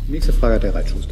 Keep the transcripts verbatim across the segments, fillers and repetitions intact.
Nächste Frage hat der Reitschuster.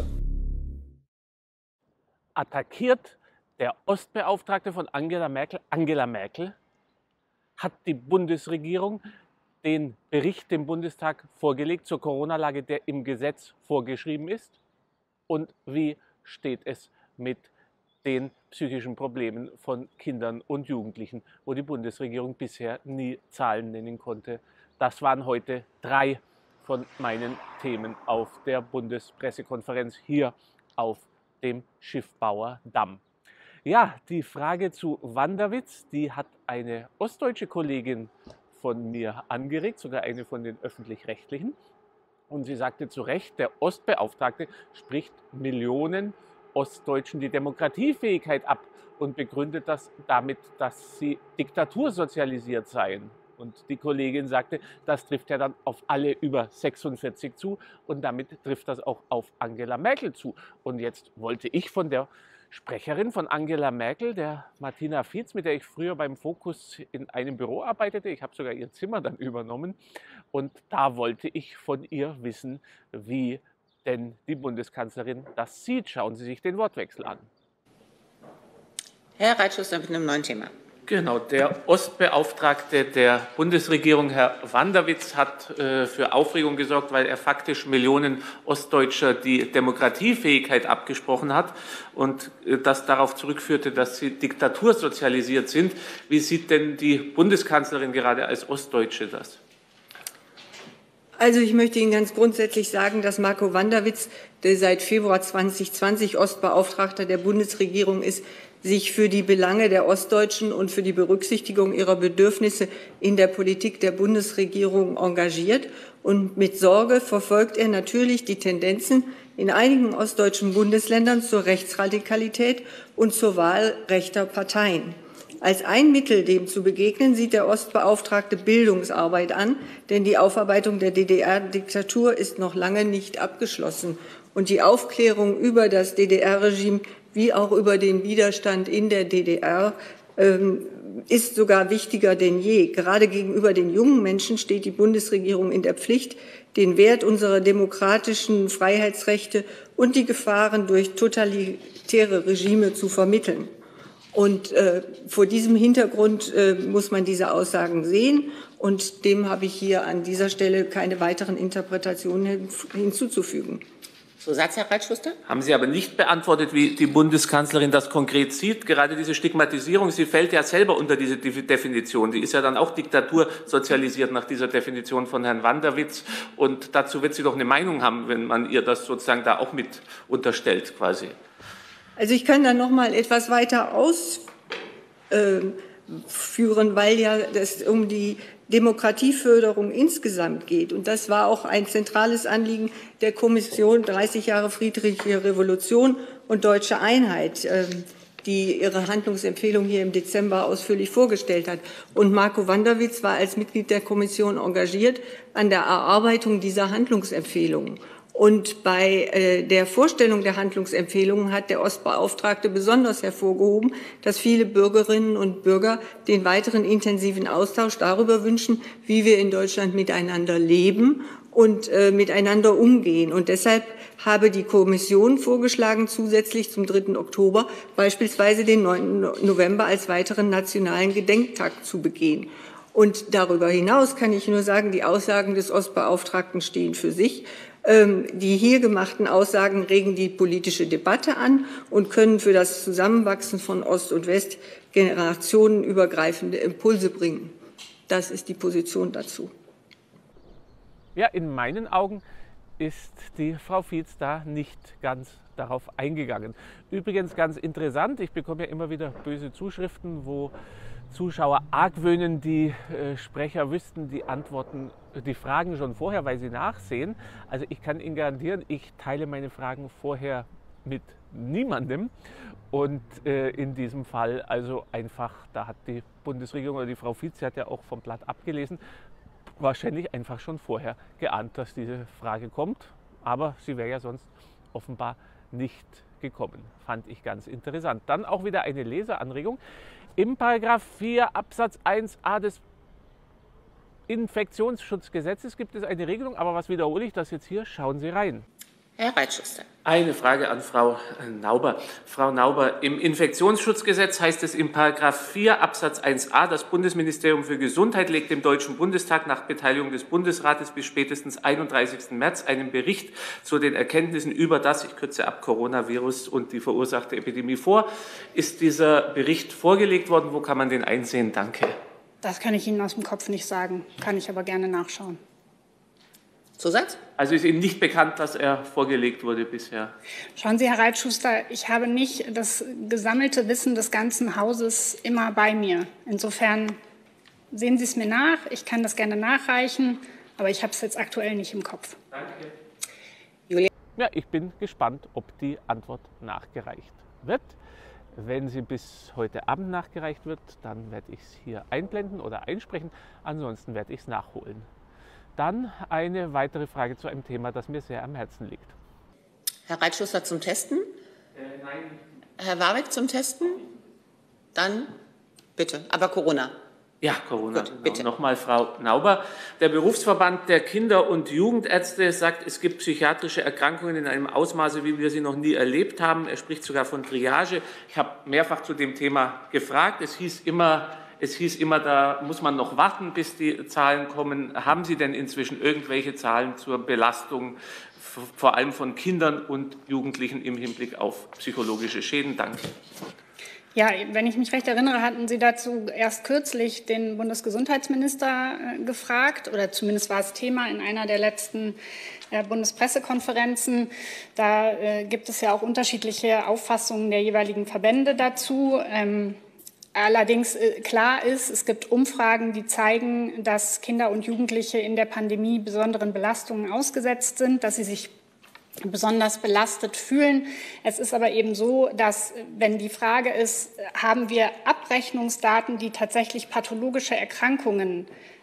Attackiert der Ostbeauftragte von Angela Merkel, Angela Merkel, hat die Bundesregierung den Bericht dem Bundestag vorgelegt zur Corona-Lage, der im Gesetz vorgeschrieben ist? Und wie steht es mit den psychischen Problemen von Kindern und Jugendlichen, wo die Bundesregierung bisher nie Zahlen nennen konnte? Das waren heute drei von meinen Themen auf der Bundespressekonferenz hier auf dem Schiffbauerdamm. Ja, die Frage zu Wanderwitz, die hat eine ostdeutsche Kollegin von mir angeregt, sogar eine von den Öffentlich-Rechtlichen. Und sie sagte zu Recht, der Ostbeauftragte spricht Millionen Ostdeutschen die Demokratiefähigkeit ab und begründet das damit, dass sie diktatursozialisiert seien. Und die Kollegin sagte, das trifft ja dann auf alle über sechsundvierzig zu und damit trifft das auch auf Angela Merkel zu. Und jetzt wollte ich von der Sprecherin von Angela Merkel, der Martina Fietz, mit der ich früher beim Fokus in einem Büro arbeitete, ich habe sogar ihr Zimmer dann übernommen, und da wollte ich von ihr wissen, wie denn die Bundeskanzlerin das sieht. Schauen Sie sich den Wortwechsel an. Herr Reitschuster mit einem neuen Thema. Genau, der Ostbeauftragte der Bundesregierung, Herr Wanderwitz, hat äh, für Aufregung gesorgt, weil er faktisch Millionen Ostdeutscher die Demokratiefähigkeit abgesprochen hat und äh, das darauf zurückführte, dass sie diktatursozialisiert sind. Wie sieht denn die Bundeskanzlerin gerade als Ostdeutsche das? Also ich möchte Ihnen ganz grundsätzlich sagen, dass Marco Wanderwitz, der seit Februar zweitausendzwanzig Ostbeauftragter der Bundesregierung ist, sich für die Belange der Ostdeutschen und für die Berücksichtigung ihrer Bedürfnisse in der Politik der Bundesregierung engagiert. Und mit Sorge verfolgt er natürlich die Tendenzen in einigen ostdeutschen Bundesländern zur Rechtsradikalität und zur Wahl rechter Parteien. Als ein Mittel, dem zu begegnen, sieht der Ostbeauftragte Bildungsarbeit an, denn die Aufarbeitung der D D R-Diktatur ist noch lange nicht abgeschlossen. Und die Aufklärung über das D D R-Regime wie auch über den Widerstand in der D D R ähm, ist sogar wichtiger denn je. Gerade gegenüber den jungen Menschen steht die Bundesregierung in der Pflicht, den Wert unserer demokratischen Freiheitsrechte und die Gefahren durch totalitäre Regime zu vermitteln. Und äh, vor diesem Hintergrund äh, muss man diese Aussagen sehen. Und dem habe ich hier an dieser Stelle keine weiteren Interpretationen hin, hinzuzufügen. Zusatz, Herr Reitschuster? Haben Sie aber nicht beantwortet, wie die Bundeskanzlerin das konkret sieht. Gerade diese Stigmatisierung, sie fällt ja selber unter diese Definition. Die ist ja dann auch diktatursozialisiert nach dieser Definition von Herrn Wanderwitz. Und dazu wird sie doch eine Meinung haben, wenn man ihr das sozusagen da auch mit unterstellt quasi. Also ich kann da noch mal etwas weiter ausführen, weil ja das um die Demokratieförderung insgesamt geht. Und das war auch ein zentrales Anliegen der Kommission dreißig Jahre Friedliche Revolution und Deutsche Einheit, die ihre Handlungsempfehlung hier im Dezember ausführlich vorgestellt hat. Und Marco Wanderwitz war als Mitglied der Kommission engagiert an der Erarbeitung dieser Handlungsempfehlungen. Und bei äh, der Vorstellung der Handlungsempfehlungen hat der Ostbeauftragte besonders hervorgehoben, dass viele Bürgerinnen und Bürger den weiteren intensiven Austausch darüber wünschen, wie wir in Deutschland miteinander leben und äh, miteinander umgehen. Und deshalb habe die Kommission vorgeschlagen, zusätzlich zum dritten Oktober beispielsweise den neunten November als weiteren nationalen Gedenktag zu begehen. Und darüber hinaus kann ich nur sagen, die Aussagen des Ostbeauftragten stehen für sich. Die hier gemachten Aussagen regen die politische Debatte an und können für das Zusammenwachsen von Ost und West generationenübergreifende Impulse bringen. Das ist die Position dazu. Ja, in meinen Augen ist die Frau Fietz da nicht ganz darauf eingegangen. Übrigens ganz interessant, ich bekomme ja immer wieder böse Zuschriften, wo Zuschauer argwöhnen, die äh, Sprecher wüssten die Antworten, die Fragen schon vorher, weil sie nachsehen. Also ich kann Ihnen garantieren, ich teile meine Fragen vorher mit niemandem. Und äh, in diesem Fall also einfach, da hat die Bundesregierung oder die Frau Fietz, sie hat ja auch vom Blatt abgelesen, wahrscheinlich einfach schon vorher geahnt, dass diese Frage kommt. Aber sie wäre ja sonst offenbar nicht gekommen. Fand ich ganz interessant. Dann auch wieder eine Leseranregung. Im Paragraph vier Absatz eins a des Infektionsschutzgesetzes gibt es eine Regelung, aber was wiederhole ich das jetzt hier? Schauen Sie rein. Herr Reitschuster. Eine Frage an Frau Nauber. Frau Nauber, im Infektionsschutzgesetz heißt es in Paragraph vier Absatz eins a, das Bundesministerium für Gesundheit legt dem Deutschen Bundestag nach Beteiligung des Bundesrates bis spätestens einunddreißigsten März einen Bericht zu den Erkenntnissen über das, ich kürze ab, Coronavirus und die verursachte Epidemie vor. Ist dieser Bericht vorgelegt worden? Wo kann man den einsehen? Danke. Das kann ich Ihnen aus dem Kopf nicht sagen, kann ich aber gerne nachschauen. Zusatz? Also ist Ihnen nicht bekannt, dass er vorgelegt wurde bisher? Schauen Sie, Herr Reitschuster, ich habe nicht das gesammelte Wissen des ganzen Hauses immer bei mir. Insofern sehen Sie es mir nach, ich kann das gerne nachreichen, aber ich habe es jetzt aktuell nicht im Kopf. Danke. Julia. Ja, ich bin gespannt, ob die Antwort nachgereicht wird. Wenn sie bis heute Abend nachgereicht wird, dann werde ich es hier einblenden oder einsprechen. Ansonsten werde ich es nachholen. Dann eine weitere Frage zu einem Thema, das mir sehr am Herzen liegt. Herr Reitschuster zum Testen? Äh, nein. Herr Warwick zum Testen? Dann bitte, aber Corona. Ja, Corona. Gut, bitte. Nochmal, Frau Nauber. Der Berufsverband der Kinder- und Jugendärzte sagt, es gibt psychiatrische Erkrankungen in einem Ausmaße, wie wir sie noch nie erlebt haben. Er spricht sogar von Triage. Ich habe mehrfach zu dem Thema gefragt. Es hieß immer, Es hieß immer, da muss man noch warten, bis die Zahlen kommen. Haben Sie denn inzwischen irgendwelche Zahlen zur Belastung, vor allem von Kindern und Jugendlichen im Hinblick auf psychologische Schäden? Danke. Ja, wenn ich mich recht erinnere, hatten Sie dazu erst kürzlich den Bundesgesundheitsminister gefragt, oder zumindest war es Thema in einer der letzten Bundespressekonferenzen. Da äh, gibt es ja auch unterschiedliche Auffassungen der jeweiligen Verbände dazu. Ähm, Allerdings klar ist, es gibt Umfragen, die zeigen, dass Kinder und Jugendliche in der Pandemie besonderen Belastungen ausgesetzt sind, dass sie sich besonders belastet fühlen. Es ist aber eben so, dass, wenn die Frage ist, haben wir Abrechnungsdaten, die tatsächlich pathologische Erkrankungen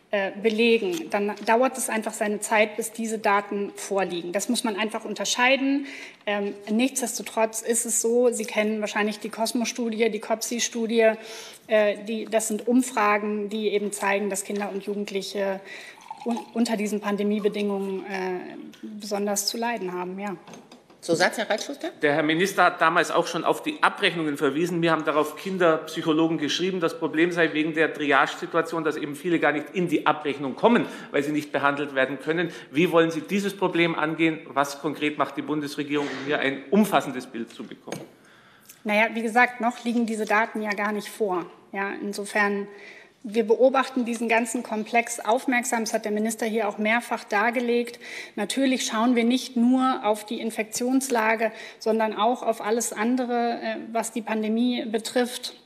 belegen, dann dauert es einfach seine Zeit, bis diese Daten vorliegen. Das muss man einfach unterscheiden. Ähm, nichtsdestotrotz ist es so, Sie kennen wahrscheinlich die Cosmo-Studie, die C O P S I-Studie, äh, die, das sind Umfragen, die eben zeigen, dass Kinder und Jugendliche un unter diesen Pandemiebedingungen äh, besonders zu leiden haben. Ja. Zusatz, Herr Reitschuster? Der Herr Minister hat damals auch schon auf die Abrechnungen verwiesen. Mir haben darauf Kinderpsychologen geschrieben, das Problem sei wegen der Triage-Situation, dass eben viele gar nicht in die Abrechnung kommen, weil sie nicht behandelt werden können. Wie wollen Sie dieses Problem angehen? Was konkret macht die Bundesregierung, um hier ein umfassendes Bild zu bekommen? Naja, wie gesagt, noch liegen diese Daten ja gar nicht vor. Ja, insofern, wir beobachten diesen ganzen Komplex aufmerksam. Das hat der Minister hier auch mehrfach dargelegt. Natürlich schauen wir nicht nur auf die Infektionslage, sondern auch auf alles andere, was die Pandemie betrifft.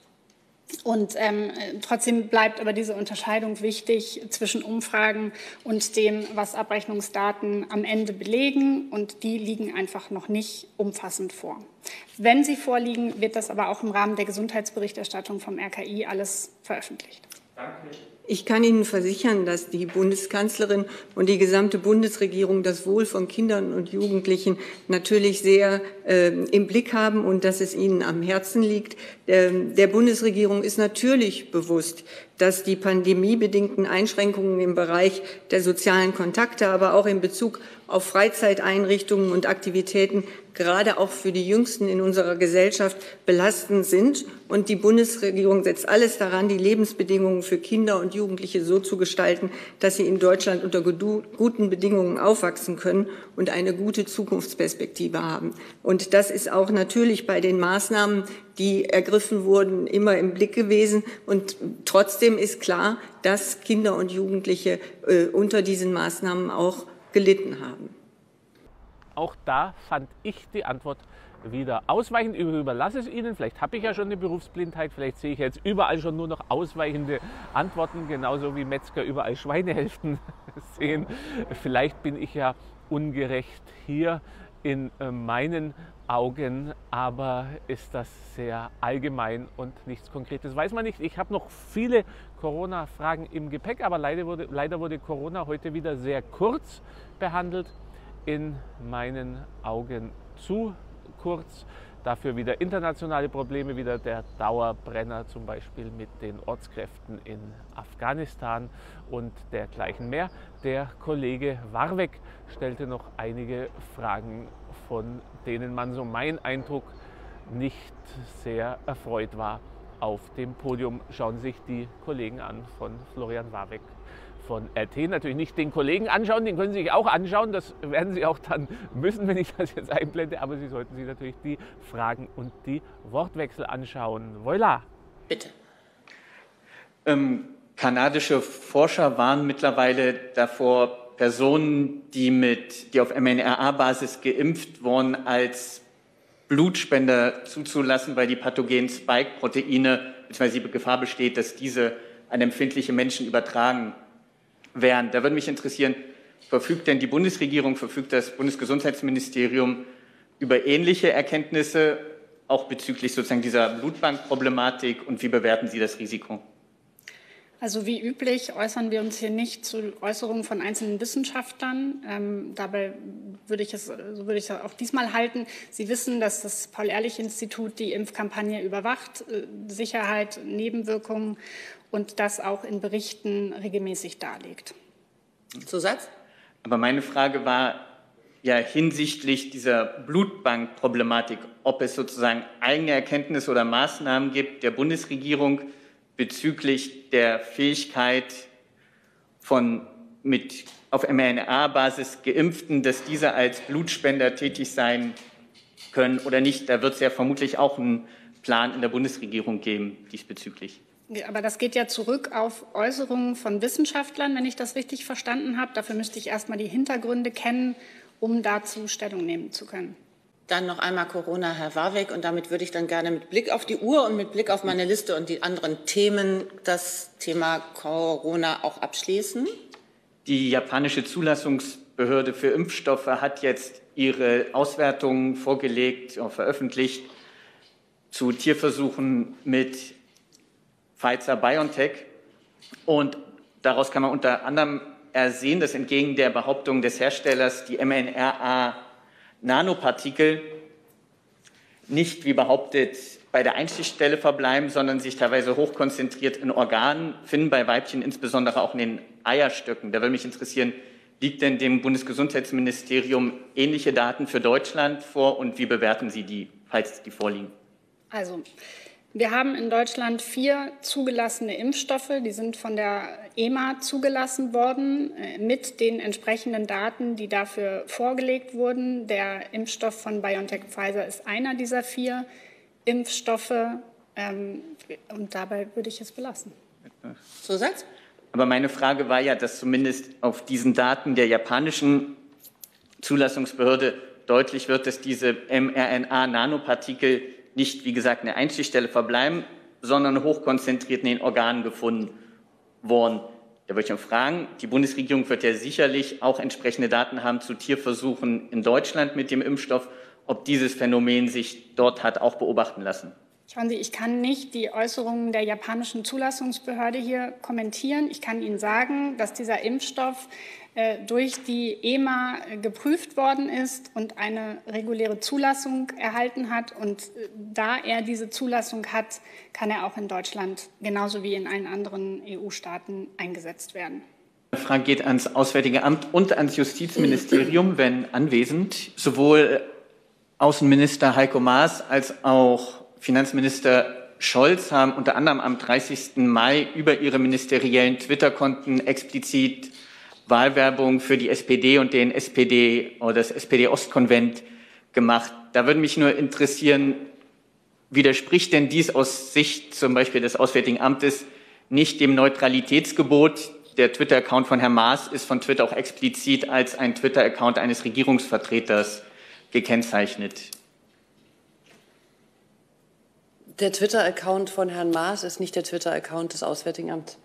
Und ähm, trotzdem bleibt aber diese Unterscheidung wichtig zwischen Umfragen und dem, was Abrechnungsdaten am Ende belegen. Und die liegen einfach noch nicht umfassend vor. Wenn sie vorliegen, wird das aber auch im Rahmen der Gesundheitsberichterstattung vom R K I alles veröffentlicht. Danke. Ich kann Ihnen versichern, dass die Bundeskanzlerin und die gesamte Bundesregierung das Wohl von Kindern und Jugendlichen natürlich sehr äh, im Blick haben und dass es ihnen am Herzen liegt. Der, der Bundesregierung ist natürlich bewusst, dass die pandemiebedingten Einschränkungen im Bereich der sozialen Kontakte, aber auch in Bezug auf Freizeiteinrichtungen und Aktivitäten gerade auch für die Jüngsten in unserer Gesellschaft belastend sind. Und die Bundesregierung setzt alles daran, die Lebensbedingungen für Kinder und Jugendliche so zu gestalten, dass sie in Deutschland unter guten Bedingungen aufwachsen können und eine gute Zukunftsperspektive haben. Und das ist auch natürlich bei den Maßnahmen, die ergriffen wurden, immer im Blick gewesen. Und trotzdem ist klar, dass Kinder und Jugendliche äh, unter diesen Maßnahmen auch gelitten haben. Auch da fand ich die Antwort wieder ausweichend. Ich überlasse es Ihnen. Vielleicht habe ich ja schon eine Berufsblindheit. Vielleicht sehe ich jetzt überall schon nur noch ausweichende Antworten, genauso wie Metzger überall Schweinehälften sehen. Vielleicht bin ich ja ungerecht hier in meinen Augen, aber ist das sehr allgemein und nichts Konkretes weiß man nicht. Ich habe noch viele Corona-Fragen im Gepäck, aber leider wurde, leider wurde Corona heute wieder sehr kurz behandelt. In meinen Augen zu kurz. Dafür wieder internationale Probleme, wieder der Dauerbrenner zum Beispiel mit den Ortskräften in Afghanistan und dergleichen mehr. Der Kollege Warweg stellte noch einige Fragen, von denen man, so mein Eindruck, nicht sehr erfreut war auf dem Podium. Schauen Sie sich die Kollegen an von Florian Warweg von R T. Natürlich nicht den Kollegen anschauen, den können Sie sich auch anschauen. Das werden Sie auch dann müssen, wenn ich das jetzt einblende. Aber Sie sollten sich natürlich die Fragen und die Wortwechsel anschauen. Voilà. Bitte. Ähm, kanadische Forscher warnen mittlerweile davor, Personen, die, mit, die auf M N R A-Basis geimpft wurden, als Blutspender zuzulassen, weil die pathogenen Spike-Proteine bzw. die Gefahr besteht, dass diese an empfindliche Menschen übertragen werden. Da würde mich interessieren, verfügt denn die Bundesregierung, verfügt das Bundesgesundheitsministerium über ähnliche Erkenntnisse, auch bezüglich sozusagen dieser Blutbankproblematik, und wie bewerten Sie das Risiko? Also wie üblich äußern wir uns hier nicht zu Äußerungen von einzelnen Wissenschaftlern. Ähm, dabei würde ich es, so würde ich es auch diesmal halten. Sie wissen, dass das Paul-Ehrlich-Institut die Impfkampagne überwacht, äh, Sicherheit, Nebenwirkungen, und das auch in Berichten regelmäßig darlegt. Zusatz? Aber meine Frage war ja hinsichtlich dieser Blutbankproblematik, ob es sozusagen eigene Erkenntnisse oder Maßnahmen gibt der Bundesregierung bezüglich der Fähigkeit von mit auf M R N A-Basis Geimpften, dass diese als Blutspender tätig sein können oder nicht. Da wird es ja vermutlich auch einen Plan in der Bundesregierung geben diesbezüglich. Aber das geht ja zurück auf Äußerungen von Wissenschaftlern, wenn ich das richtig verstanden habe. Dafür müsste ich erst mal die Hintergründe kennen, um dazu Stellung nehmen zu können. Dann noch einmal Corona, Herr Warweg. Und damit würde ich dann gerne mit Blick auf die Uhr und mit Blick auf meine Liste und die anderen Themen das Thema Corona auch abschließen. Die japanische Zulassungsbehörde für Impfstoffe hat jetzt ihre Auswertungen vorgelegt, auch veröffentlicht, zu Tierversuchen mit Pfizer-BioNTech. Und daraus kann man unter anderem ersehen, dass entgegen der Behauptung des Herstellers die M N R A-Nanopartikel nicht, wie behauptet, bei der Einstichstelle verbleiben, sondern sich teilweise hochkonzentriert in Organen finden, bei Weibchen insbesondere auch in den Eierstöcken. Da würde mich interessieren, liegt denn dem Bundesgesundheitsministerium ähnliche Daten für Deutschland vor und wie bewerten Sie die, falls die vorliegen? Also, wir haben in Deutschland vier zugelassene Impfstoffe, die sind von der E M A zugelassen worden, mit den entsprechenden Daten, die dafür vorgelegt wurden. Der Impfstoff von BioNTech Pfizer ist einer dieser vier Impfstoffe, ähm, und dabei würde ich es belassen. Zusatz? Aber meine Frage war ja, dass zumindest auf diesen Daten der japanischen Zulassungsbehörde deutlich wird, dass diese M R N A-Nanopartikel nicht, wie gesagt, eine Einstichstelle verbleiben, sondern hochkonzentriert in den Organen gefunden worden. Da würde ich noch fragen, die Bundesregierung wird ja sicherlich auch entsprechende Daten haben zu Tierversuchen in Deutschland mit dem Impfstoff, ob dieses Phänomen sich dort hat auch beobachten lassen. Schauen Sie, ich kann nicht die Äußerungen der japanischen Zulassungsbehörde hier kommentieren. Ich kann Ihnen sagen, dass dieser Impfstoff äh, durch die E M A geprüft worden ist und eine reguläre Zulassung erhalten hat. Und äh, da er diese Zulassung hat, kann er auch in Deutschland genauso wie in allen anderen E U-Staaten eingesetzt werden. Die Frage geht ans Auswärtige Amt und ans Justizministerium, wenn anwesend. Sowohl Außenminister Heiko Maas als auch Finanzminister Scholz haben unter anderem am dreißigsten Mai über ihre ministeriellen Twitter-Konten explizit Wahlwerbung für die S P D und den S P D oder das S P D-Ostkonvent gemacht. Da würde mich nur interessieren, widerspricht denn dies aus Sicht zum Beispiel des Auswärtigen Amtes nicht dem Neutralitätsgebot? Der Twitter-Account von Herrn Maas ist von Twitter auch explizit als ein Twitter-Account eines Regierungsvertreters gekennzeichnet. Der Twitter-Account von Herrn Maas ist nicht der Twitter-Account des Auswärtigen Amts.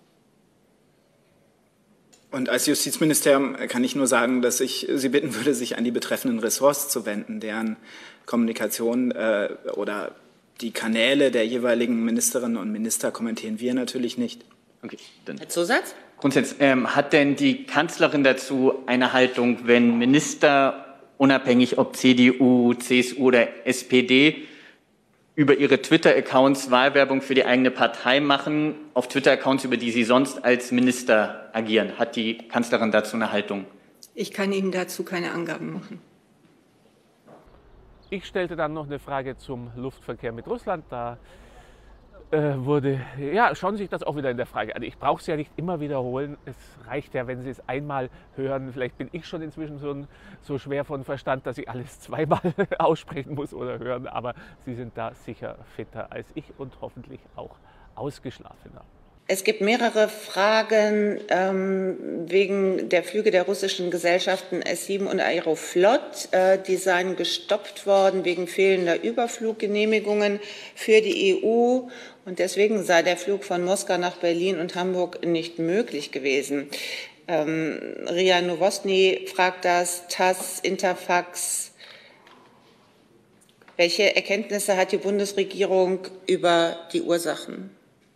Und als Justizministerium kann ich nur sagen, dass ich Sie bitten würde, sich an die betreffenden Ressorts zu wenden, deren Kommunikation äh, oder die Kanäle der jeweiligen Ministerinnen und Minister kommentieren wir natürlich nicht. Okay, dann. Herr Zusatz? Grundsätzlich, ähm, hat denn die Kanzlerin dazu eine Haltung, wenn Minister, unabhängig ob C D U, C S U oder S P D, über Ihre Twitter-Accounts Wahlwerbung für die eigene Partei machen, auf Twitter-Accounts, über die Sie sonst als Minister agieren. Hat die Kanzlerin dazu eine Haltung? Ich kann Ihnen dazu keine Angaben machen. Ich stellte dann noch eine Frage zum Luftverkehr mit Russland. Da äh, wurde, ja, schauen Sie sich das auch wieder in der Frage an. Ich brauche es ja nicht immer wiederholen. Es reicht ja, wenn Sie es einmal hören. Vielleicht bin ich schon inzwischen so, so schwer von Verstand, dass ich alles zweimal aussprechen muss oder hören. Aber Sie sind da sicher fitter als ich und hoffentlich auch ausgeschlafener. Es gibt mehrere Fragen ähm, wegen der Flüge der russischen Gesellschaften S sieben und Aeroflot. Äh, die seien gestoppt worden wegen fehlender Überfluggenehmigungen für die E U. Und deswegen sei der Flug von Moskau nach Berlin und Hamburg nicht möglich gewesen. Ähm, Ria Novosny fragt das, TASS, Interfax. Welche Erkenntnisse hat die Bundesregierung über die Ursachen?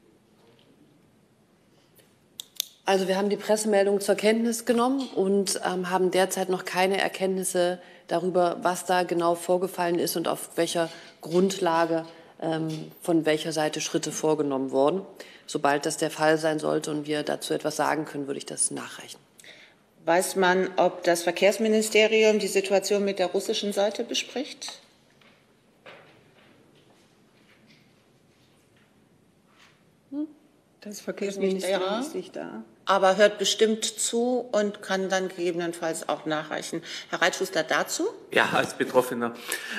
Also wir haben die Pressemeldung zur Kenntnis genommen und ähm, haben derzeit noch keine Erkenntnisse darüber, was da genau vorgefallen ist und auf welcher Grundlage ähm, von welcher Seite Schritte vorgenommen wurden. Sobald das der Fall sein sollte und wir dazu etwas sagen können, würde ich das nachreichen. Weiß man, ob das Verkehrsministerium die Situation mit der russischen Seite bespricht? Das Verkehrsministerium ist nicht da. Aber hört bestimmt zu und kann dann gegebenenfalls auch nachreichen. Herr Reitschuster, dazu? Ja, als Betroffener.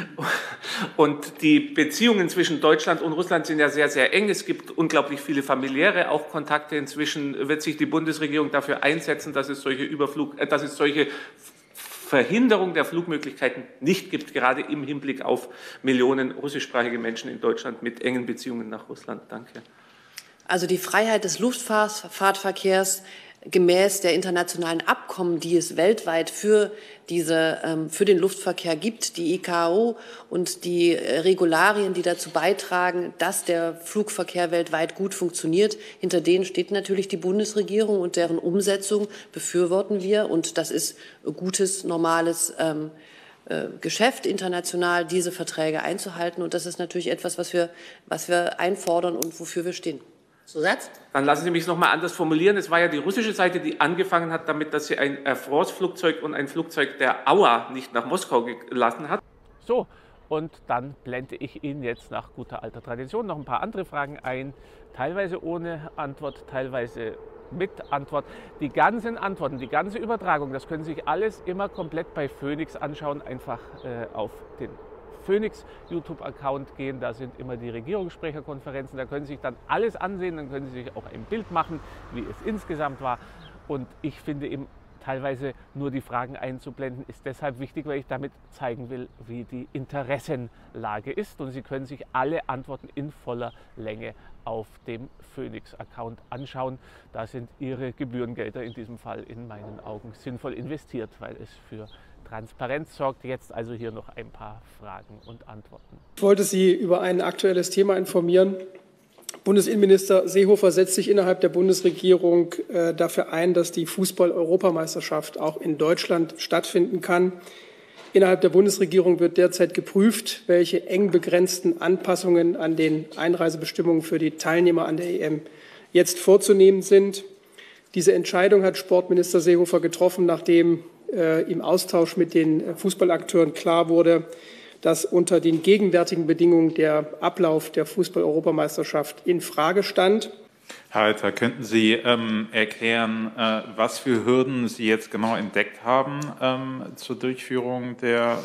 Und die Beziehungen zwischen Deutschland und Russland sind ja sehr, sehr eng. Es gibt unglaublich viele familiäre auch Kontakte. Inzwischen wird sich die Bundesregierung dafür einsetzen, dass es solche Überflug, äh, dass es solche Verhinderung der Flugmöglichkeiten nicht gibt, gerade im Hinblick auf Millionen russischsprachige Menschen in Deutschland mit engen Beziehungen nach Russland. Danke. Also die Freiheit des Luftfahrtverkehrs gemäß der internationalen Abkommen, die es weltweit für, diese, ähm, für den Luftverkehr gibt, die I C A O und die Regularien, die dazu beitragen, dass der Flugverkehr weltweit gut funktioniert, hinter denen steht natürlich die Bundesregierung und deren Umsetzung befürworten wir. Und das ist gutes, normales ähm, äh, Geschäft, international diese Verträge einzuhalten. Und das ist natürlich etwas, was wir, was wir einfordern und wofür wir stehen. Zusatz? Dann lassen Sie mich noch mal anders formulieren. Es war ja die russische Seite, die angefangen hat damit, dass sie ein Air France-Flugzeug und ein Flugzeug der Auer nicht nach Moskau gelassen hat. So, und dann blende ich Ihnen jetzt nach guter alter Tradition noch ein paar andere Fragen ein. Teilweise ohne Antwort, teilweise mit Antwort. Die ganzen Antworten, die ganze Übertragung, das können Sie sich alles immer komplett bei Phoenix anschauen. Einfach äh, auf den Phoenix YouTube-Account gehen, da sind immer die Regierungssprecherkonferenzen, da können Sie sich dann alles ansehen, dann können Sie sich auch ein Bild machen, wie es insgesamt war. Und ich finde eben teilweise nur die Fragen einzublenden, ist deshalb wichtig, weil ich damit zeigen will, wie die Interessenlage ist. Und Sie können sich alle Antworten in voller Länge auf dem Phoenix-Account anschauen. Da sind Ihre Gebührengelder in diesem Fall in meinen Augen sinnvoll investiert, weil es für Transparenz sorgt. Jetzt also hier noch ein paar Fragen und Antworten. Ich wollte Sie über ein aktuelles Thema informieren. Bundesinnenminister Seehofer setzt sich innerhalb der Bundesregierung äh, dafür ein, dass die Fußball-Europameisterschaft auch in Deutschland stattfinden kann. Innerhalb der Bundesregierung wird derzeit geprüft, welche eng begrenzten Anpassungen an den Einreisebestimmungen für die Teilnehmer an der E M jetzt vorzunehmen sind. Diese Entscheidung hat Sportminister Seehofer getroffen, nachdem äh, im Austausch mit den Fußballakteuren klar wurde, dass unter den gegenwärtigen Bedingungen der Ablauf der Fußball-Europameisterschaft in Frage stand. Herr Alter, könnten Sie ähm, erklären, äh, was für Hürden Sie jetzt genau entdeckt haben ähm, zur Durchführung der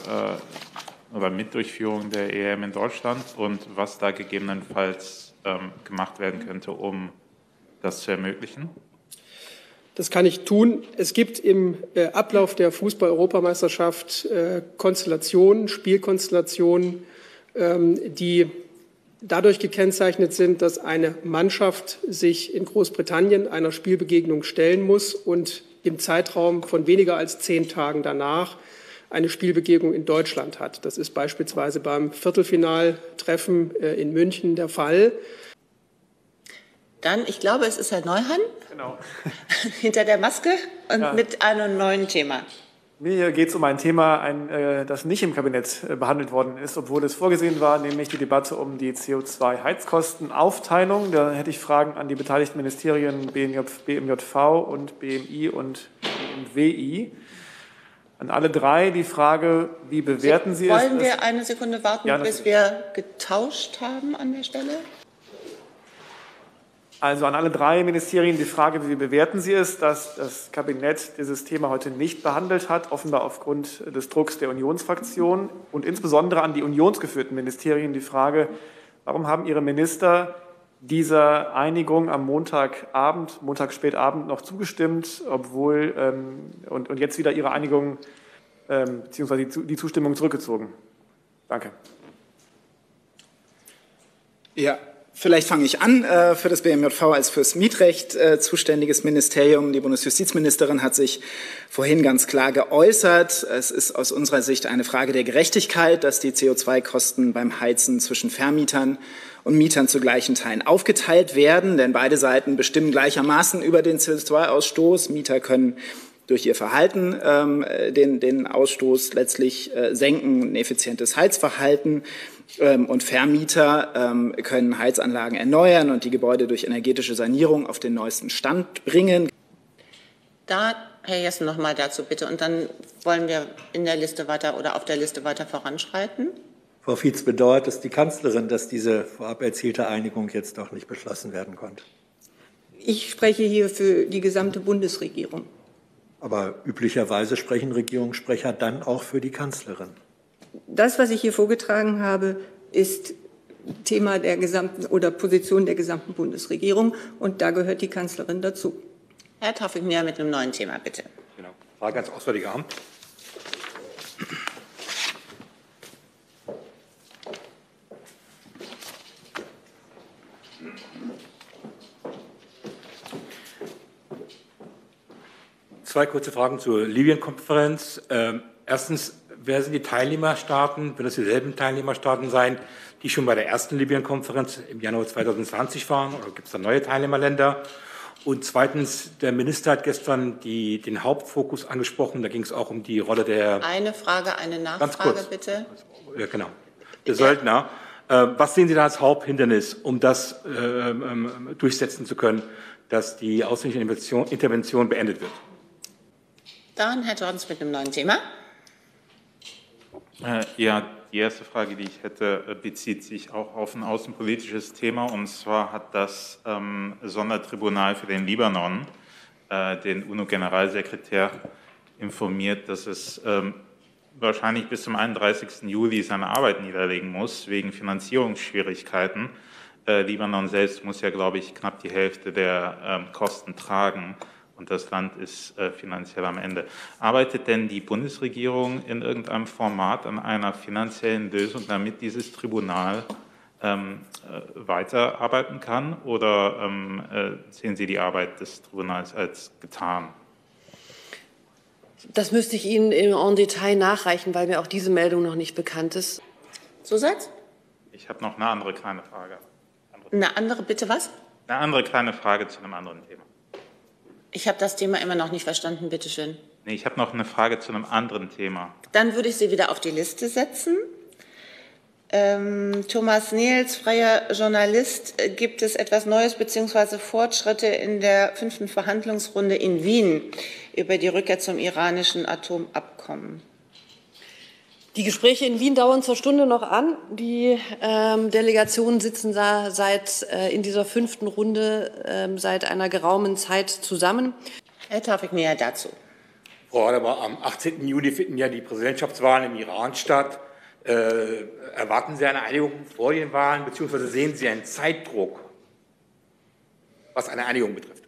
äh, oder mit Durchführung der E M in Deutschland und was da gegebenenfalls ähm, gemacht werden könnte, um das zu ermöglichen? Das kann ich tun. Es gibt im äh, Ablauf der Fußball-Europameisterschaft äh, Konstellationen, Spielkonstellationen, ähm, die dadurch gekennzeichnet sind, dass eine Mannschaft sich in Großbritannien einer Spielbegegnung stellen muss und im Zeitraum von weniger als zehn Tagen danach eine Spielbegegnung in Deutschland hat. Das ist beispielsweise beim Viertelfinaltreffen äh, in München der Fall. Dann, ich glaube, es ist Herr Neuhan. Genau. Hinter der Maske und ja. mit einem neuen Thema. Mir geht es um ein Thema, ein, äh, das nicht im Kabinett äh, behandelt worden ist, obwohl es vorgesehen war, nämlich die Debatte um die C O zwei Heizkostenaufteilung. Da hätte ich Fragen an die beteiligten Ministerien B M J V und B M I und B M W I. An alle drei die Frage, wie bewerten Sie, Sie es? Wollen wir eine Sekunde warten, ja, bis wir getauscht haben an der Stelle? Also an alle drei Ministerien die Frage, wie bewerten Sie es, dass das Kabinett dieses Thema heute nicht behandelt hat, offenbar aufgrund des Drucks der Unionsfraktion, und insbesondere an die unionsgeführten Ministerien die Frage, warum haben Ihre Minister dieser Einigung am Montagabend, Montag spätabend noch zugestimmt, obwohl ähm, und, und jetzt wieder Ihre Einigung ähm, bzw. die, die Zustimmung zurückgezogen? Danke. Ja. Vielleicht fange ich an. Für das B M J V als fürs Mietrecht zuständiges Ministerium. Die Bundesjustizministerin hat sich vorhin ganz klar geäußert. Es ist aus unserer Sicht eine Frage der Gerechtigkeit, dass die C O zwei Kosten beim Heizen zwischen Vermietern und Mietern zu gleichen Teilen aufgeteilt werden. Denn beide Seiten bestimmen gleichermaßen über den C O zwei Ausstoß. Mieter können durch ihr Verhalten ähm, den, den Ausstoß letztlich äh, senken, ein effizientes Heizverhalten. Und Vermieter ähm, können Heizanlagen erneuern und die Gebäude durch energetische Sanierung auf den neuesten Stand bringen. Da, Herr Jessen, noch mal dazu bitte. Und dann wollen wir in der Liste weiter oder auf der Liste weiter voranschreiten. Frau Fietz, bedauert es die Kanzlerin, dass diese vorab erzielte Einigung jetzt doch nicht beschlossen werden konnte? Ich spreche hier für die gesamte Bundesregierung. Aber üblicherweise sprechen Regierungssprecher dann auch für die Kanzlerin. Das, was ich hier vorgetragen habe, ist Thema der gesamten oder Position der gesamten Bundesregierung, und da gehört die Kanzlerin dazu. Herr Taufik-Ner mit einem neuen Thema, bitte. Genau. Frage ans Auswärtige Amt. Zwei kurze Fragen zur Libyen-Konferenz. Ähm, erstens, wer sind die Teilnehmerstaaten? Werden das dieselben Teilnehmerstaaten sein, die schon bei der ersten Libyen-Konferenz im Januar zweitausendzwanzig waren? Oder gibt es da neue Teilnehmerländer? Und zweitens, der Minister hat gestern die, den Hauptfokus angesprochen. Da ging es auch um die Rolle der... Eine Frage, eine Nachfrage, bitte. Ja, genau. Der Söldner. Äh, was sehen Sie da als Haupthindernis, um das äh, ähm, durchsetzen zu können, dass die ausländische Intervention, Intervention beendet wird? Dann Herr Jordans mit einem neuen Thema. Ja, die erste Frage, die ich hätte, bezieht sich auch auf ein außenpolitisches Thema. Und zwar hat das ähm, Sondertribunal für den Libanon äh, den UNO-Generalsekretär informiert, dass es ähm, wahrscheinlich bis zum einunddreißigsten Juli seine Arbeit niederlegen muss, wegen Finanzierungsschwierigkeiten. Äh, Libanon selbst muss ja, glaube ich, knapp die Hälfte der ähm, Kosten tragen. Und das Land ist äh, finanziell am Ende. Arbeitet denn die Bundesregierung in irgendeinem Format an einer finanziellen Lösung, damit dieses Tribunal ähm, äh, weiterarbeiten kann? Oder ähm, äh, sehen Sie die Arbeit des Tribunals als getan? Das müsste ich Ihnen en Detail nachreichen, weil mir auch diese Meldung noch nicht bekannt ist. Zusatz? Ich habe noch eine andere kleine Frage. Andere eine andere, bitte was? Eine andere kleine Frage zu einem anderen Thema. Ich habe das Thema immer noch nicht verstanden, bitte schön. Nee, ich habe noch eine Frage zu einem anderen Thema. Dann würde ich Sie wieder auf die Liste setzen. Ähm, Thomas Nehls, freier Journalist. Gibt es etwas Neues bzw. Fortschritte in der fünften Verhandlungsrunde in Wien über die Rückkehr zum iranischen Atomabkommen? Die Gespräche in Wien dauern zur Stunde noch an. Die ähm, Delegationen sitzen da seit, äh, in dieser fünften Runde äh, seit einer geraumen Zeit zusammen. Herr Taufik-Ner dazu. Frau Adebar, am achtzehnten Juli finden ja die Präsidentschaftswahlen im Iran statt. Äh, erwarten Sie eine Einigung vor den Wahlen, beziehungsweise sehen Sie einen Zeitdruck, was eine Einigung betrifft?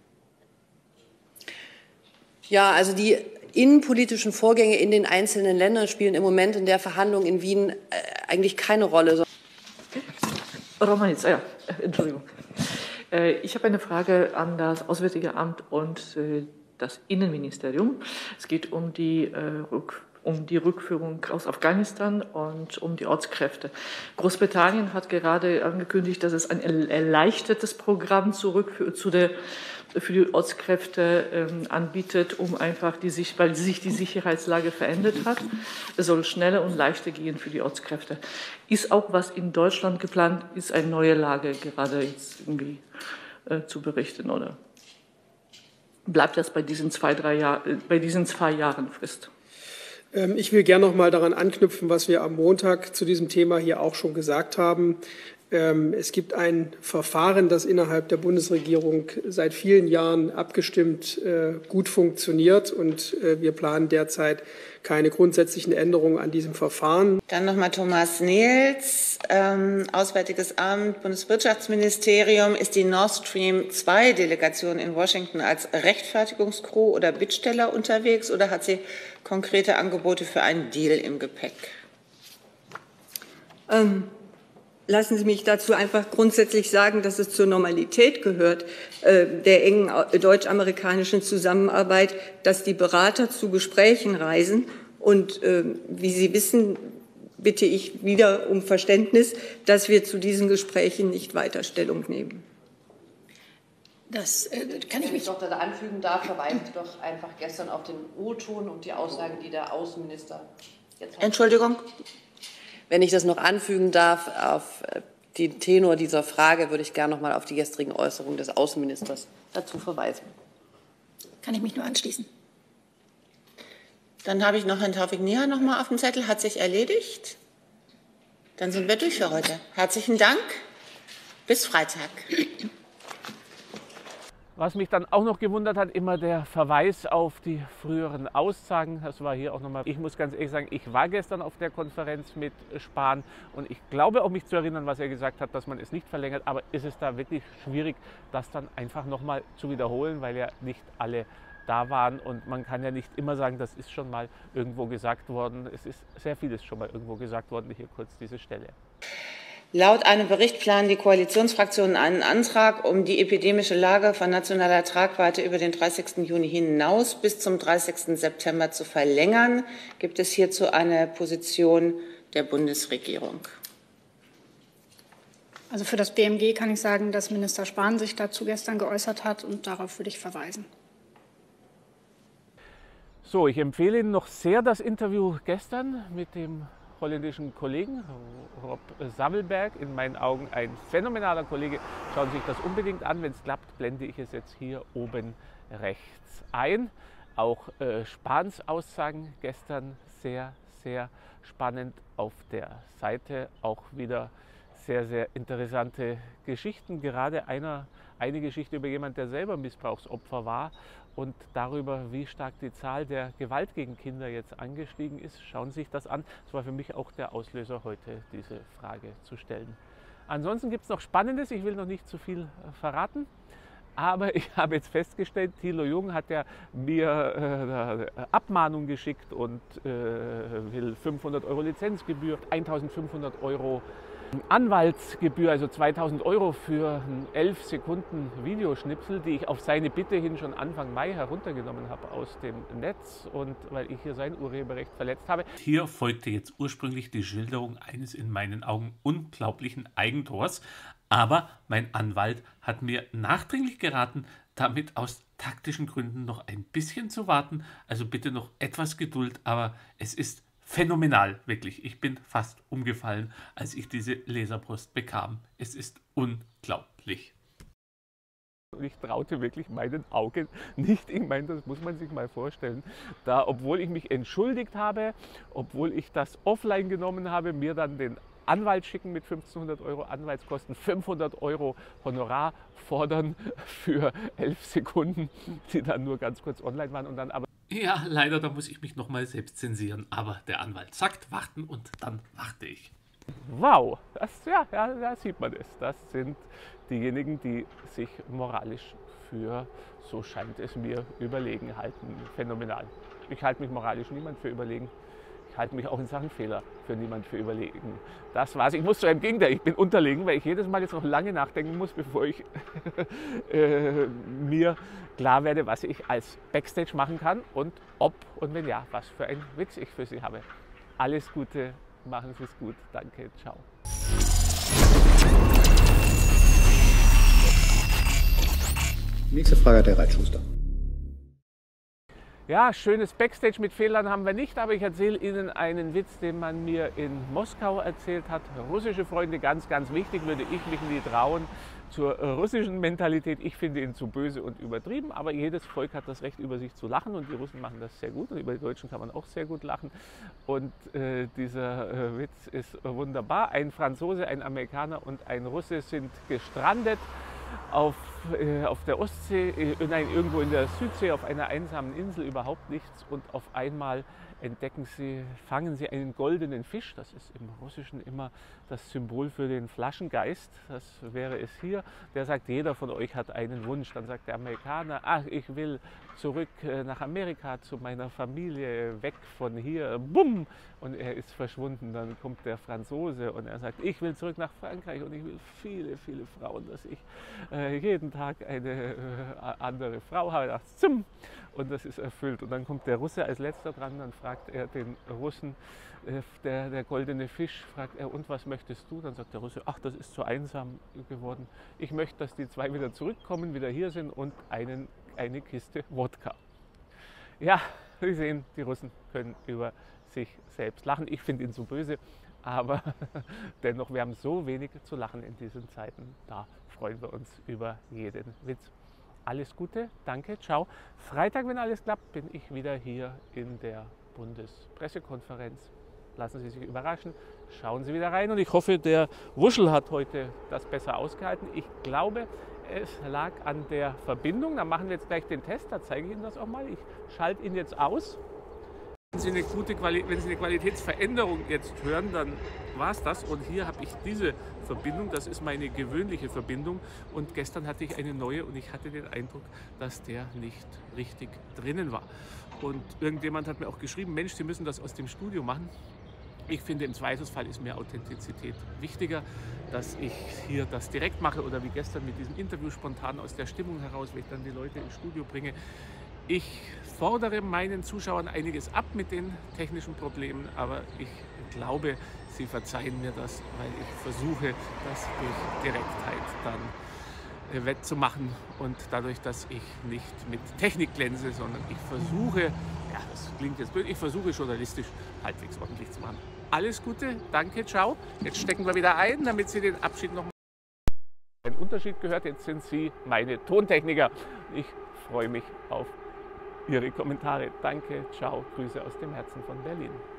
Ja, also die innenpolitischen Vorgänge in den einzelnen Ländern spielen im Moment in der Verhandlung in Wien äh, eigentlich keine Rolle. Romanitz, ja, Entschuldigung. Äh, ich habe eine Frage an das Auswärtige Amt und äh, das Innenministerium. Es geht um die, äh, Rück, um die Rückführung aus Afghanistan und um die Ortskräfte. Großbritannien hat gerade angekündigt, dass es ein erleichtertes Programm zur, Rückführ zu der für die Ortskräfte ähm, anbietet, um einfach die sich, weil sich die Sicherheitslage verändert hat. Es soll schneller und leichter gehen für die Ortskräfte. Ist auch was in Deutschland geplant, ist eine neue Lage gerade jetzt irgendwie äh, zu berichten, oder bleibt das bei diesen zwei, drei Jahr, äh, bei diesen zwei Jahren Frist? Ähm, ich will gerne noch mal daran anknüpfen, was wir am Montag zu diesem Thema hier auch schon gesagt haben. Es gibt ein Verfahren, das innerhalb der Bundesregierung seit vielen Jahren abgestimmt gut funktioniert, und wir planen derzeit keine grundsätzlichen Änderungen an diesem Verfahren. Dann noch mal Thomas Nehls, ähm, Auswärtiges Amt, Bundeswirtschaftsministerium. Ist die Nord Stream zwei Delegation in Washington als Rechtfertigungskrew oder Bittsteller unterwegs, oder hat sie konkrete Angebote für einen Deal im Gepäck? Ähm. Lassen Sie mich dazu einfach grundsätzlich sagen, dass es zur Normalität gehört, äh, der engen deutsch-amerikanischen Zusammenarbeit, dass die Berater zu Gesprächen reisen. Und äh, wie Sie wissen, bitte ich wieder um Verständnis, dass wir zu diesen Gesprächen nicht weiter Stellung nehmen. Das äh, kann ich mich doch da anfügen darf, verweise ich doch einfach gestern auf den O-Ton und die Aussagen, die der Außenminister jetzt hat. Entschuldigung. Wenn ich das noch anfügen darf, auf den Tenor dieser Frage würde ich gerne noch mal auf die gestrigen Äußerungen des Außenministers dazu verweisen. Kann ich mich nur anschließen. Dann habe ich noch Herrn Taufik Nia noch mal auf dem Zettel. Hat sich erledigt? Dann sind wir durch für heute. Herzlichen Dank. Bis Freitag. Was mich dann auch noch gewundert hat, immer der Verweis auf die früheren Aussagen. Das war hier auch nochmal. Ich muss ganz ehrlich sagen, ich war gestern auf der Konferenz mit Spahn und ich glaube auch mich zu erinnern, was er gesagt hat, dass man es nicht verlängert. Aber ist es da wirklich schwierig, das dann einfach nochmal zu wiederholen, weil ja nicht alle da waren, und man kann ja nicht immer sagen, das ist schon mal irgendwo gesagt worden. Es ist sehr vieles schon mal irgendwo gesagt worden. Hier kurz diese Stelle. Laut einem Bericht planen die Koalitionsfraktionen einen Antrag, um die epidemische Lage von nationaler Tragweite über den dreißigsten Juni hinaus bis zum dreißigsten September zu verlängern. Gibt es hierzu eine Position der Bundesregierung? Also für das B M G kann ich sagen, dass Minister Spahn sich dazu gestern geäußert hat, und darauf würde ich verweisen. So, ich empfehle Ihnen noch sehr das Interview gestern mit dem holländischen Kollegen Rob Sammelberg, in meinen Augen ein phänomenaler Kollege. Schauen Sie sich das unbedingt an. Wenn es klappt, blende ich es jetzt hier oben rechts ein. Auch äh, Spahns Aussagen gestern sehr, sehr spannend. Auf der Seite auch wieder sehr, sehr interessante Geschichten. Gerade einer, eine Geschichte über jemanden, der selber Missbrauchsopfer war, und darüber, wie stark die Zahl der Gewalt gegen Kinder jetzt angestiegen ist. Schauen Sie sich das an. Das war für mich auch der Auslöser, heute diese Frage zu stellen. Ansonsten gibt es noch Spannendes. Ich will noch nicht zu viel verraten. Aber ich habe jetzt festgestellt, Thilo Jung hat ja mir äh, Abmahnung geschickt und äh, will fünfhundert Euro Lizenzgebühr, eintausendfünfhundert Euro Anwaltsgebühr, also zweitausend Euro für elf Sekunden Videoschnipsel, die ich auf seine Bitte hin schon Anfang Mai heruntergenommen habe aus dem Netz, und weil ich hier sein Urheberrecht verletzt habe. Hier folgte jetzt ursprünglich die Schilderung eines in meinen Augen unglaublichen Eigentors, aber mein Anwalt hat mir nachdringlich geraten, damit aus taktischen Gründen noch ein bisschen zu warten. Also bitte noch etwas Geduld, aber es ist phänomenal, wirklich. Ich bin fast umgefallen, als ich diese Leserpost bekam. Es ist unglaublich. Ich traute wirklich meinen Augen nicht. Ich meine, das muss man sich mal vorstellen. Da, obwohl ich mich entschuldigt habe, obwohl ich das offline genommen habe, mir dann den Anwalt schicken mit fünfzehnhundert Euro Anwaltskosten, fünfhundert Euro Honorar fordern für elf Sekunden, die dann nur ganz kurz online waren, und dann aber. Ja, leider, da muss ich mich nochmal selbst zensieren. Aber der Anwalt sagt, warten, und dann warte ich. Wow, das, ja, ja, da sieht man es. Das sind diejenigen, die sich moralisch für, so scheint es mir, überlegen halten. Phänomenal. Ich halte mich moralisch niemand für überlegen. Ich halte mich auch in Sachen Fehler für niemand für überlegen. Das war's. Ich muss zu einem Gegenteil, ich bin unterlegen, weil ich jedes Mal jetzt noch lange nachdenken muss, bevor ich äh, mir klar werde, was ich als Backstage machen kann und ob und wenn ja, was für ein Witz ich für Sie habe. Alles Gute, machen Sie es gut. Danke, ciao. Nächste Frage hat der Reitschuster. Ja, schönes Backstage mit Fehlern haben wir nicht, aber ich erzähle Ihnen einen Witz, den man mir in Moskau erzählt hat. Russische Freunde, ganz, ganz wichtig, würde ich mich nie trauen zur russischen Mentalität. Ich finde ihn zu böse und übertrieben, aber jedes Volk hat das Recht, über sich zu lachen und die Russen machen das sehr gut und über die Deutschen kann man auch sehr gut lachen. Und äh, dieser äh, Witz ist wunderbar. Ein Franzose, ein Amerikaner und ein Russe sind gestrandet auf, äh, auf der Ostsee, äh, nein, irgendwo in der Südsee, auf einer einsamen Insel, überhaupt nichts. Und auf einmal entdecken sie, fangen sie einen goldenen Fisch. Das ist im Russischen immer das Symbol für den Flaschengeist. Das wäre es hier. Der sagt, jeder von euch hat einen Wunsch. Dann sagt der Amerikaner, ach, ich will zurück äh, nach Amerika zu meiner Familie, weg von hier. Bumm! Und er ist verschwunden. Dann kommt der Franzose und er sagt, ich will zurück nach Frankreich und ich will viele, viele Frauen, dass ich äh, jeden Tag eine äh, andere Frau habe. Ach, zum! Und das ist erfüllt. Und dann kommt der Russe als letzter dran, dann fragt er den Russen, äh, der, der goldene Fisch, fragt er, und was möchtest du? Dann sagt der Russe, ach, das ist zu einsam geworden. Ich möchte, dass die zwei wieder zurückkommen, wieder hier sind und einen, eine Kiste Wodka. Ja, Sie sehen, die Russen können über sich selbst lachen. Ich finde ihn so böse, aber dennoch, wir haben so wenig zu lachen in diesen Zeiten. Da freuen wir uns über jeden Witz. Alles Gute, danke, ciao. Freitag, wenn alles klappt, bin ich wieder hier in der Bundespressekonferenz. Lassen Sie sich überraschen, schauen Sie wieder rein und ich hoffe, der Wuschel hat heute das besser ausgehalten. Ich glaube, es lag an der Verbindung. Dann machen wir jetzt gleich den Test, da zeige ich Ihnen das auch mal. Ich schalte ihn jetzt aus. Wenn Sie eine gute Quali- wenn Sie eine Qualitätsveränderung jetzt hören, dann war es das. Und hier habe ich diese Verbindung, das ist meine gewöhnliche Verbindung. Und gestern hatte ich eine neue und ich hatte den Eindruck, dass der nicht richtig drinnen war. Und irgendjemand hat mir auch geschrieben, Mensch, Sie müssen das aus dem Studio machen. Ich finde, im Zweifelsfall ist mir Authentizität wichtiger, dass ich hier das direkt mache oder wie gestern mit diesem Interview spontan aus der Stimmung heraus, wenn ich dann die Leute ins Studio bringe. Ich fordere meinen Zuschauern einiges ab mit den technischen Problemen, aber ich glaube, sie verzeihen mir das, weil ich versuche, das durch Direktheit dann wettzumachen und dadurch, dass ich nicht mit Technik glänze, sondern ich versuche, ja, das klingt jetzt blöd, ich versuche journalistisch halbwegs ordentlich zu machen. Alles Gute, danke, ciao. Jetzt stecken wir wieder ein, damit Sie den Abschied noch mal einen Unterschied gehört. Jetzt sind Sie meine Tontechniker. Ich freue mich auf Ihre Kommentare. Danke, ciao, Grüße aus dem Herzen von Berlin.